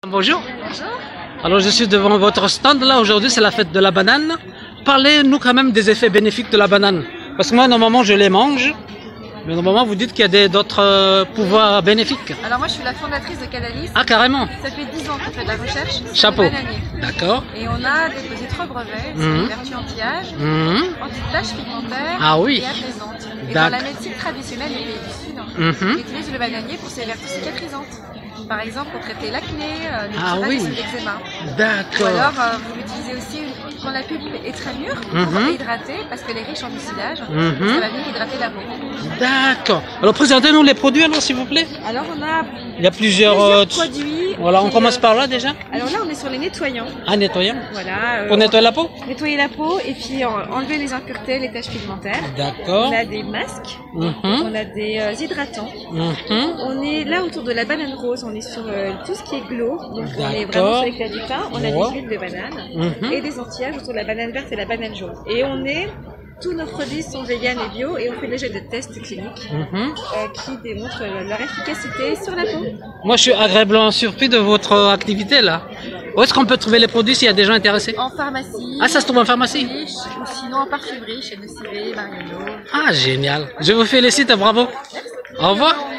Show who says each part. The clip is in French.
Speaker 1: Bonjour.
Speaker 2: Bonjour.
Speaker 1: Alors je suis devant votre stand là, aujourd'hui c'est la fête de la banane. Parlez-nous quand même des effets bénéfiques de la banane. Parce que moi normalement je les mange, mais normalement vous dites qu'il y a d'autres pouvoirs bénéfiques.
Speaker 2: Alors moi je suis la fondatrice de Cadalis.
Speaker 1: Ah carrément.
Speaker 2: Ça fait 10 ans qu'on fait de la recherche sur
Speaker 1: Chapeau.
Speaker 2: les bananiers.
Speaker 1: D'accord.
Speaker 2: Et on a déposé 3 brevets sur les vertus anti-âge, anti-taches pigmentaires
Speaker 1: Ah oui.
Speaker 2: et apaisantes. Et dans la médecine traditionnelle des pays du Sud, on utilise le bananier pour ses vertus cicatrisantes. Par exemple pour traiter l'acné, le psoriasis et l'eczéma.
Speaker 1: D'accord.
Speaker 2: Ou alors vous l'utilisez aussi quand la pulpe est très mûre pour hydrater, parce qu'elle est riche en mucilage, ça va venir hydrater la peau.
Speaker 1: D'accord. Alors présentez-nous les produits alors s'il vous plaît.
Speaker 2: Alors on a
Speaker 1: Il y a plusieurs
Speaker 2: produits.
Speaker 1: Voilà, on commence par là déjà.
Speaker 2: Alors là on est sur les nettoyants.
Speaker 1: Ah, nettoyant.
Speaker 2: Voilà.
Speaker 1: Pour nettoyer la peau.
Speaker 2: Nettoyer la peau et puis enlever les impuretés, les taches pigmentaires.
Speaker 1: D'accord.
Speaker 2: On a des masques, on a des hydratants. On est là autour de la banane rose, on est sur tout ce qui est glow, donc on est vraiment sur l'éclat du pain. On a des huiles de banane et des anti-âges autour de la banane verte et la banane jaune. Et tous nos produits sont véganes et bio et on fait déjà des tests cliniques qui démontrent leur efficacité sur la peau.
Speaker 1: Moi je suis agréablement surpris de votre activité là. Où est-ce qu'on peut trouver les produits s'il y a des gens intéressés?
Speaker 2: En pharmacie.
Speaker 1: Ah, ça se trouve en pharmacie?
Speaker 2: Ou sinon en parfumerie chez Nocivé, Mariano.
Speaker 1: Ah génial. Je vous félicite, bravo. Au revoir.